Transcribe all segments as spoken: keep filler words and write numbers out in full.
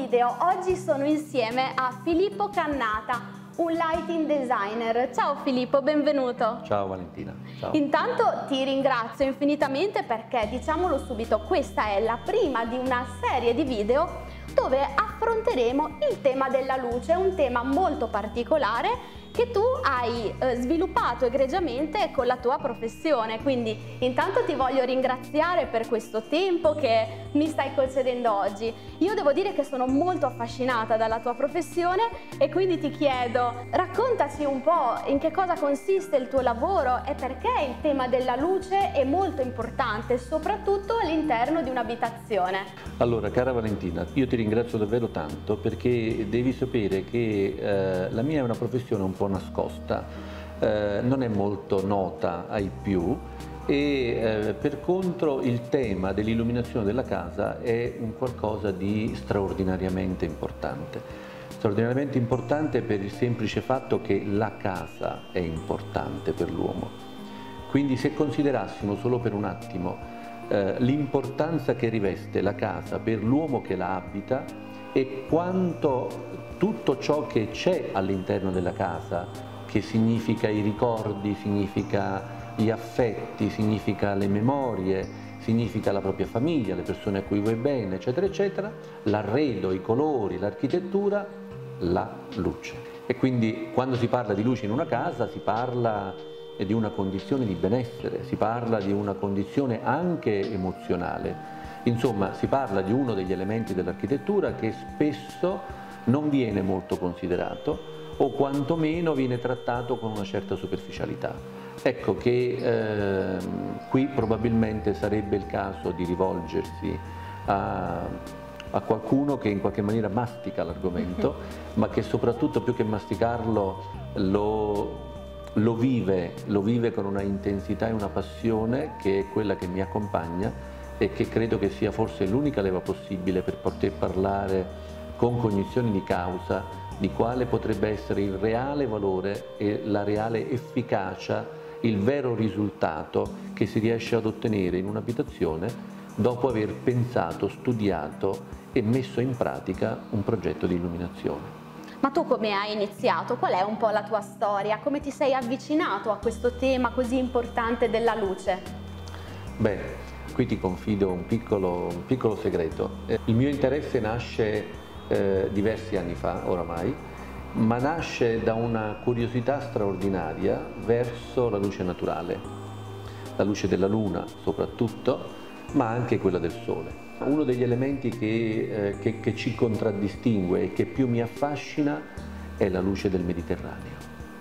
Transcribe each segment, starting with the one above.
video. Oggi sono insieme a Filippo Cannata, un lighting designer. Ciao Filippo, benvenuto. Ciao Valentina. Ciao. Intanto ti ringrazio infinitamente perché, diciamolo subito, questa è la prima di una serie di video dove affronteremo il tema della luce, un tema molto particolare che tu hai eh, sviluppato egregiamente con la tua professione. Quindi intanto ti voglio ringraziare per questo tempo che mi stai concedendo oggi. Io devo dire che sono molto affascinata dalla tua professione e quindi ti chiedo, raccontaci un po' in che cosa consiste il tuo lavoro e perché il tema della luce è molto importante, soprattutto all'interno di un'abitazione. Allora, cara Valentina, io ti ringrazio davvero tanto perché devi sapere che eh, la mia è una professione un po' nascosta, eh, non è molto nota ai più e eh, per contro il tema dell'illuminazione della casa è un qualcosa di straordinariamente importante. Straordinariamente importante per il semplice fatto che la casa è importante per l'uomo. Quindi se considerassimo solo per un attimo eh, l'importanza che riveste la casa per l'uomo che la abita e quanto tutto ciò che c'è all'interno della casa, che significa i ricordi, significa gli affetti, significa le memorie, significa la propria famiglia, le persone a cui vuoi bene, eccetera, eccetera, l'arredo, i colori, l'architettura, la luce. E quindi quando si parla di luce in una casa si parla di una condizione di benessere, si parla di una condizione anche emozionale. Insomma, si parla di uno degli elementi dell'architettura che spesso non viene molto considerato o quantomeno viene trattato con una certa superficialità. Ecco che eh, qui probabilmente sarebbe il caso di rivolgersi a, a qualcuno che in qualche maniera mastica l'argomento, ma che soprattutto più che masticarlo lo, lo vive, lo vive con una intensità e una passione che è quella che mi accompagna e che credo che sia forse l'unica leva possibile per poter parlare con cognizione di causa di quale potrebbe essere il reale valore e la reale efficacia, il vero risultato che si riesce ad ottenere in un'abitazione dopo aver pensato, studiato e messo in pratica un progetto di illuminazione. Ma tu come hai iniziato? Qual è un po' la tua storia? Come ti sei avvicinato a questo tema così importante della luce? Beh, qui ti confido un piccolo, un piccolo segreto. Il mio interesse nasce Eh, diversi anni fa oramai, ma nasce da una curiosità straordinaria verso la luce naturale, la luce della luna soprattutto, ma anche quella del sole. Uno degli elementi che, eh, che, che ci contraddistingue e che più mi affascina è la luce del Mediterraneo.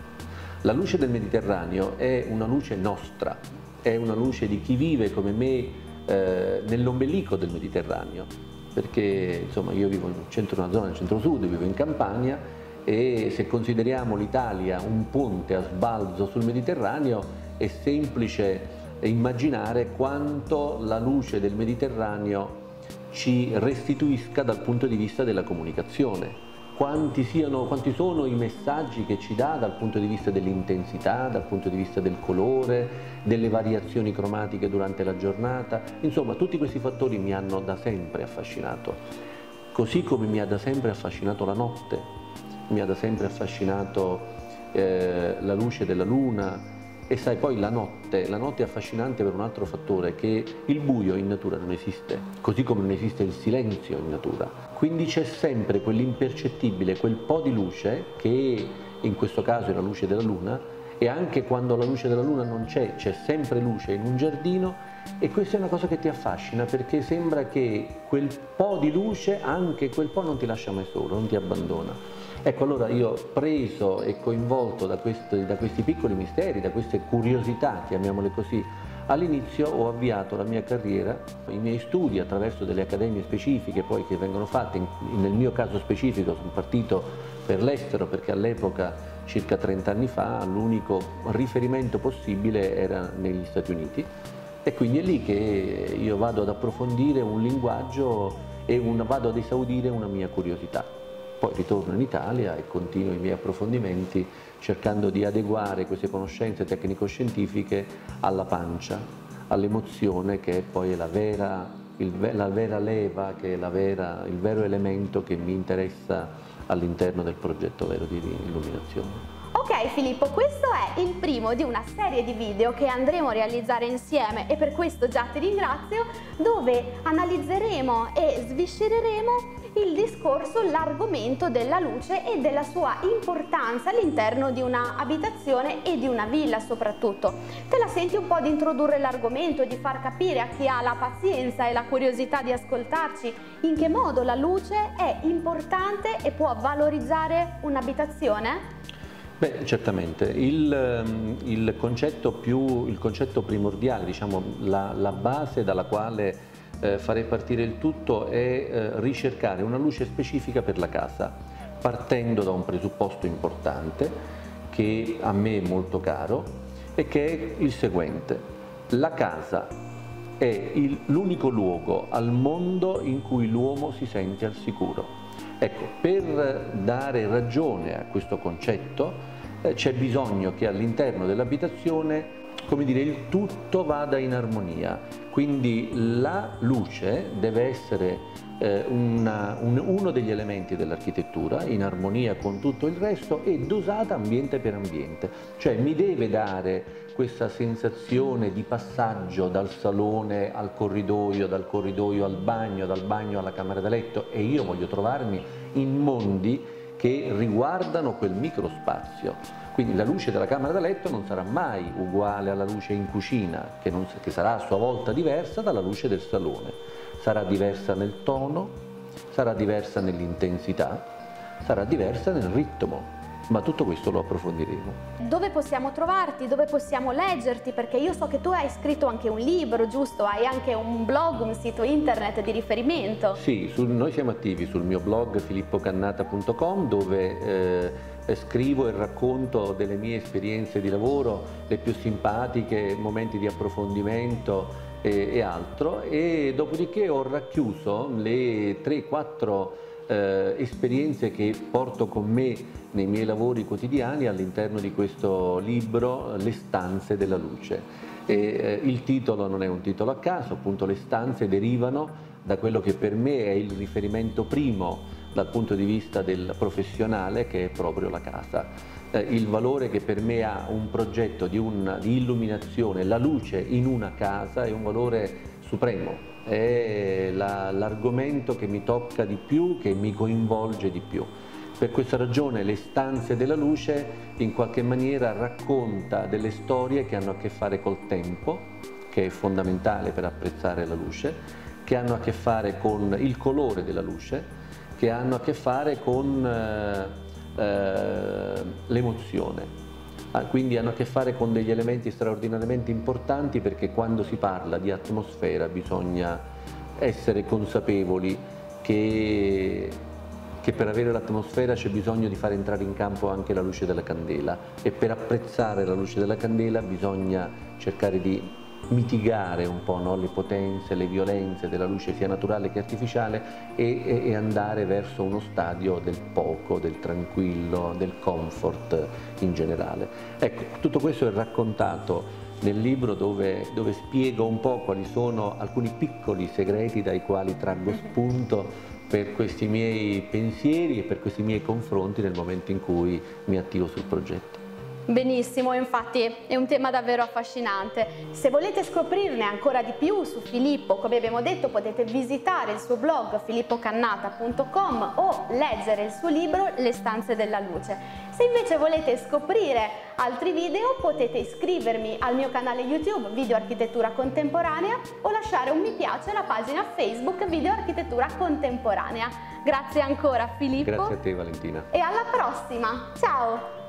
La luce del Mediterraneo è una luce nostra, è una luce di chi vive come me eh, nell'ombelico del Mediterraneo. Perché insomma io vivo in centro, una zona del centro-sud, vivo in Campania e se consideriamo l'Italia un ponte a sbalzo sul Mediterraneo è semplice immaginare quanto la luce del Mediterraneo ci restituisca dal punto di vista della comunicazione. Quanti, siano, quanti sono i messaggi che ci dà dal punto di vista dell'intensità, dal punto di vista del colore, delle variazioni cromatiche durante la giornata. Insomma, tutti questi fattori mi hanno da sempre affascinato, così come mi ha da sempre affascinato la notte, mi ha da sempre affascinato eh, la luce della luna. E sai, poi la notte, la notte è affascinante per un altro fattore, che il buio in natura non esiste, così come non esiste il silenzio in natura. Quindi c'è sempre quell'impercettibile, quel po' di luce, che in questo caso è la luce della luna, e anche quando la luce della luna non c'è, c'è sempre luce in un giardino, e questa è una cosa che ti affascina, perché sembra che quel po' di luce, anche quel po' non ti lascia mai solo, non ti abbandona. Ecco, allora io preso e coinvolto da questi, da questi piccoli misteri, da queste curiosità, chiamiamole così, all'inizio ho avviato la mia carriera, i miei studi attraverso delle accademie specifiche poi che vengono fatte, nel mio caso specifico sono partito per l'estero perché all'epoca, circa trenta anni fa, l'unico riferimento possibile era negli Stati Uniti e quindi è lì che io vado ad approfondire un linguaggio e un, vado ad esaudire una mia curiosità. Poi ritorno in Italia e continuo i miei approfondimenti cercando di adeguare queste conoscenze tecnico-scientifiche alla pancia, all'emozione che poi è la vera il, la vera leva, che è la vera, il vero elemento che mi interessa all'interno del progetto vero di illuminazione. Ok Filippo, questo è il primo di una serie di video che andremo a realizzare insieme e per questo già ti ringrazio, dove analizzeremo e sviscereremo il discorso, l'argomento della luce e della sua importanza all'interno di una abitazione e di una villa soprattutto. Te la senti un po' di introdurre l'argomento e di far capire a chi ha la pazienza e la curiosità di ascoltarci in che modo la luce è importante e può valorizzare un'abitazione? Beh, certamente. Il, il, concetto, più, il concetto primordiale, diciamo, la, la base dalla quale eh, farei partire il tutto è eh, ricercare una luce specifica per la casa, partendo da un presupposto importante che a me è molto caro e che è il seguente: la casa è l'unico luogo al mondo in cui l'uomo si sente al sicuro. Ecco, per dare ragione a questo concetto eh, c'è bisogno che all'interno dell'abitazione, come dire, il tutto vada in armonia. Quindi la luce deve essere eh, una, un, uno degli elementi dell'architettura, in armonia con tutto il resto e dosata ambiente per ambiente. Cioè mi deve dare questa sensazione di passaggio dal salone al corridoio, dal corridoio al bagno, dal bagno alla camera da letto, e io voglio trovarmi in mondi che riguardano quel microspazio. Quindi la luce della camera da letto non sarà mai uguale alla luce in cucina, che, non, che sarà a sua volta diversa dalla luce del salone. Sarà diversa nel tono, sarà diversa nell'intensità, sarà diversa nel ritmo. Ma tutto questo lo approfondiremo. Dove possiamo trovarti? Dove possiamo leggerti? Perché io so che tu hai scritto anche un libro, giusto? Hai anche un blog, un sito internet di riferimento. Sì, sul, noi siamo attivi sul mio blog filippo cannata punto com, dove eh, scrivo e racconto delle mie esperienze di lavoro, le più simpatiche, momenti di approfondimento e, e altro, e dopodiché ho racchiuso le tre quattro Eh, esperienze che porto con me nei miei lavori quotidiani all'interno di questo libro, Le stanze della luce. E, eh, il titolo non è un titolo a caso, appunto le stanze derivano da quello che per me è il riferimento primo dal punto di vista del professionale, che è proprio la casa. Eh, il valore che per me ha un progetto di, un, di illuminazione, la luce in una casa, è un valore supremo. È l'argomento che mi tocca di più, che mi coinvolge di più. Per questa ragione Le stanze della luce in qualche maniera racconta delle storie che hanno a che fare col tempo, che è fondamentale per apprezzare la luce, che hanno a che fare con il colore della luce, che hanno a che fare con eh, eh, l'emozione. Quindi hanno a che fare con degli elementi straordinariamente importanti, perché quando si parla di atmosfera bisogna essere consapevoli che, che per avere l'atmosfera c'è bisogno di fare entrare in campo anche la luce della candela, e per apprezzare la luce della candela bisogna cercare di mitigare un po', no, le potenze, le violenze della luce sia naturale che artificiale, e, e, e andare verso uno stadio del poco, del tranquillo, del comfort in generale. Ecco, tutto questo è raccontato nel libro, dove, dove spiego un po' quali sono alcuni piccoli segreti dai quali traggo spunto per questi miei pensieri e per questi miei confronti nel momento in cui mi attivo sul progetto. Benissimo, infatti è un tema davvero affascinante. Se volete scoprirne ancora di più su Filippo, come abbiamo detto, potete visitare il suo blog filippo cannata punto com o leggere il suo libro Le stanze della luce. Se invece volete scoprire altri video, potete iscrivervi al mio canale YouTube Video Architettura Contemporanea o lasciare un mi piace alla pagina Facebook Video Architettura Contemporanea. Grazie ancora Filippo. Grazie a te Valentina. E alla prossima, ciao!